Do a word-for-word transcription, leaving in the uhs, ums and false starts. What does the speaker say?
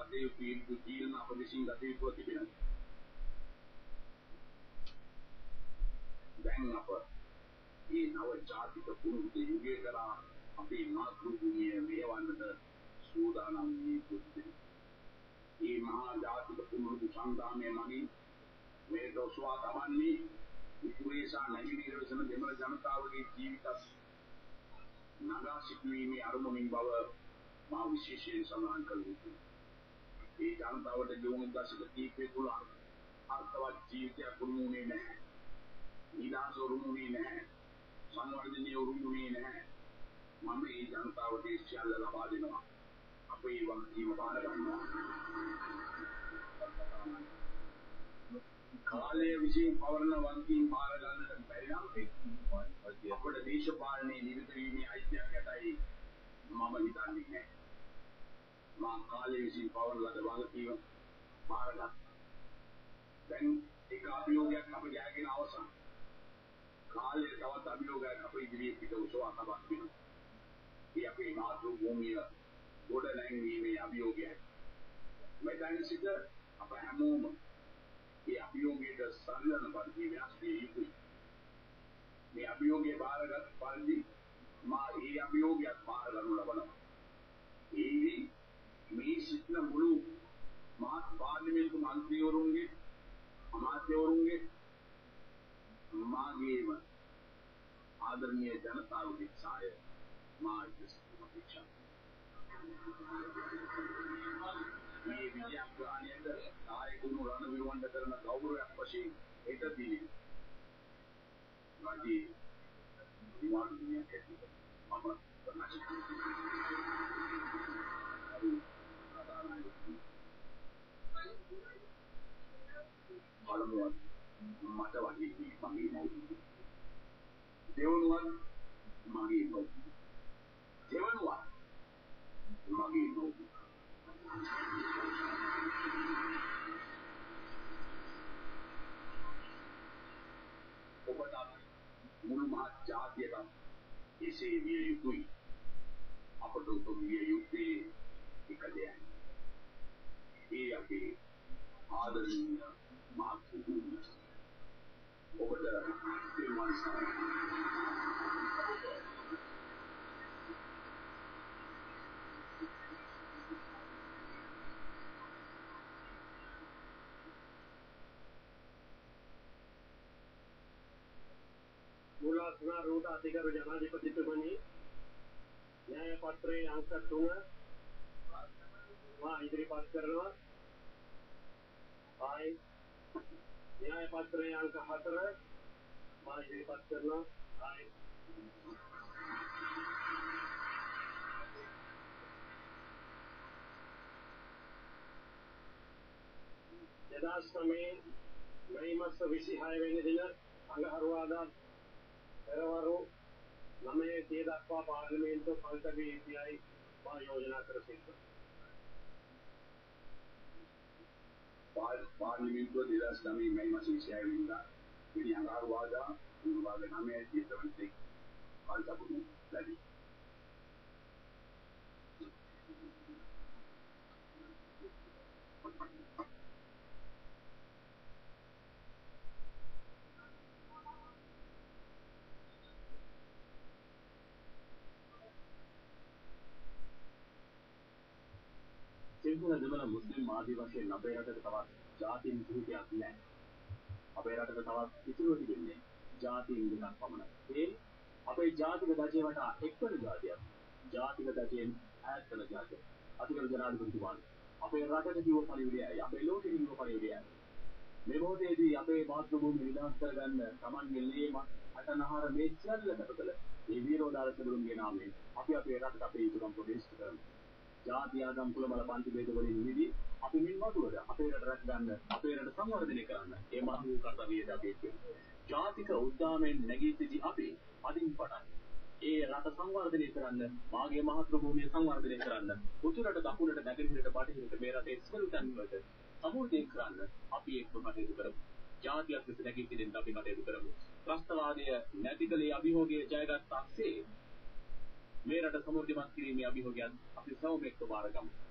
ගතේ යුතු තීරණ අප විසින් ගත යුතුව තිබෙනවා. දැන් අප මේ නව ජාතික පුරුදු යුගයේ කරා අපේ මාතෘ භූමිය මෙහෙවන්නට සූදානම් වී සිටිනවා. මේ මහා ජාතික පුරුදු සංග්‍රාමයේ මගින් මේ දොස්වා තමන්නේ උපේසා නැගිනීර විසම දෙමළ ජනතාවගේ ජීවිත නගා සිටුවීමේ අරමුණින් බව මා විශේෂයෙන් සඳහන් කළ යුතුයි. මේ ජනතාවට ජීවන දශක කීපය තුළ අර්ථවත් ජීවිතයක් උරුමුනේ නැහැ. නිදාස උරුමුනේ නැහැ. සංවර්ධනීය උරුමුනේ නැහැ. මම මේ ජනතාවට ඒ සියල්ල ලබා දෙනවා. අපේ වගකීම බාර ගන්නවා. කාලය විසින් පවරන වගකීම් බාර ගන්නට බැරි නම් අපට දේශපාලනයේ නිරත වීමේ අයිතියක් ඇතයි මම හිතන්නේ නැහැ. මා කාලය විසින් පවරන ලද වගකීම බාරගත්තා. දැන් ඒක අභියෝගයක් අප ජයගෙන අවසන්. කාලය තවත් අභියෝගයක් අප ඉදිරියේ පිට උසවා තබා තිබෙනවා. ඒ අපේ මාතෘ භූමිය ගොඩ නැංවීමේ අභියෝගයයි. මෙතන සිට අප හැමෝම මේ අභියෝගයට සම්ලන පරිදි වෙනස් විය යුතුයි. මේ අභියෝගය බාරගත් පරිදි මා මේ අභියෝගයක් බාර ගන්නු ලබනවා. ඒ මේ සිටින මුළු මහත් පාර්ලිමේන්තු මන්ත්‍රීවරුන්ගේ අමාත්‍යවරුන්ගේ මාගේම ආදරණීය ජනතාවගේ සහාය මා ඉදිරියට අපේක්ෂා මේ විද්‍යාඥයන්ට සහායකුණු රණවිරුවන්ට කරන ගෞරවයක් වශයෙන් එක දිනේ මාගේ විමානයක් ඇතුළත මම ප්‍රකාශ බලමුවත් මට වගේ මගේ නෝදු දෙවනුවත් මගේ නෝදු දෙවනුවත් මගේ නෝදු ඔබට මුළු මහත් ජාතියට එසේ විය යුතුයි. අපට උතුම් විය යුත්තේ එක දෙයයි. ඒ අපේ ආදරණීය මාතෘ භූමිය. ඔබට තෙරුවන් සරණයි. मूलासना रूट अधिकारी जनाधिपतित्वमनी न्यायपत्रे अंक तुंग वहाँ इधरी बात करना भाई न्यायपत्रे अंक हतर वहाँ इधरी बात करना भाई यदास्तमे मई मास विसी हायवेने दिन अंगहरुवादा පෙරවරු නවය සිය දක්වා පාර්ලිමේන්තුව පරිසරයේ ඉතියි මා යෝජනා කර සිටිනවා. පාර්ලිමේන්තුව දෙදහස් නවය මැයි මාස විසිහය වෙනිදා ඉනි අඟහරුවාදා විභාග නවය සිය දවසේ පරිසරයේ ලැබී. සිංහල දෙමළ මුස්ලිම් ආදී වශයෙන් අපේ රටට තවත් ජාතීන් කිහිපයක් නැහැ. අපේ රටට තවත් ඉතුරු තිබෙන්නේ ජාතීන් දෙකක් පමණයි. ඒ අපේ ජාතික දජය වටා එක්වන ජාතියක්. ජාතික දජයෙන් ඈත් වෙන ජාතියක්. අතිගරු ජනාධිපතිතුමානි, අපේ රටට කිව්ව පරිවිඩයයි, අපේ ලෝකෙට කිව්ව පරිවිඩයයි. මේ මොහොතේදී අපේ මාතෘ භූමිය විනාශ කරගන්න Tamanගේ ලේම අටනහර මේ සියල්ලකට කළ මේ වීරෝදාර සතුරුන්ගේ නාමයෙන් අපි අපේ රටට අපේ යුතුකම් ප්‍රදේශ කරනවා. ජාති ආගම් කුල මල පන්ති ભેද වලින් නිදි අපි මින් වතුරට අපේ රට රැක ගන්න අපේ රට සංවර්ධනය කරන්න ඒ මහත් වූ කර්තව්‍යයට අපි එක්වෙමු. ජාතික උද්දාමයෙන් නැගී සිටි අපි අදින් පටන් ඒ රට සංවර්ධනය කරන්න, මාගේ මහත් භූමිය සංවර්ධනය කරන්න, උතුරට දකුණට නැගෙනහිරට බටහිරට මේ රටේ සියලු තැන් වලට සමෘද්ධිය කරන්න අපි එක්ව කටයුතු කරමු. ජාතියක් ලෙස නැගී සිටින්න අපි කටයුතු කරමු. ත්‍රස්තවාදය නැතිකලේ අභියෝගය ජයගත් අක්සේ මේ රට සමෘද්ධිමත් කිරීමේ අභියෝගයන් අපි සමග එක්ව බාර ගමු.